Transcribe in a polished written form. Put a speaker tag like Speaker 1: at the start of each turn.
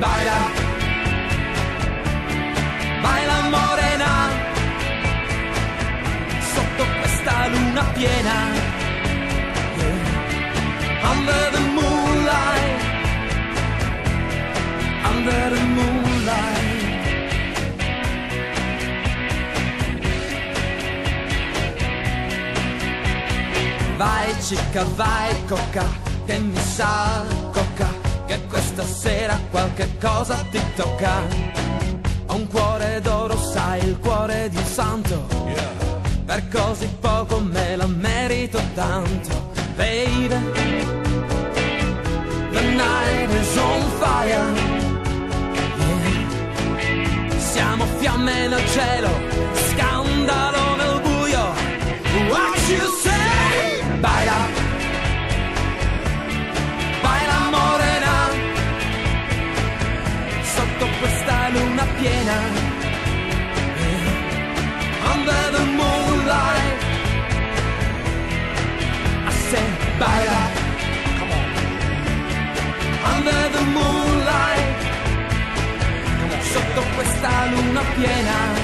Speaker 1: baila, baila morena, sotto questa luna piena, yeah. Under the moonlight, under the moonlight. Vai cicca, vai cocca, che mi sa cocca, che questa sera qualche cosa ti tocca. Ho un cuore d'oro, sai, il cuore di un santo, yeah. Per così poco me la merito tanto. Baby, the night is on fire, yeah. Siamo fiamme nel cielo, scandalo nel buio. What you say? Baila, baila morena, sotto questa luna piena, yeah. Under the moonlight, I say baila, come on. Under the moonlight, come on. Sotto questa luna piena.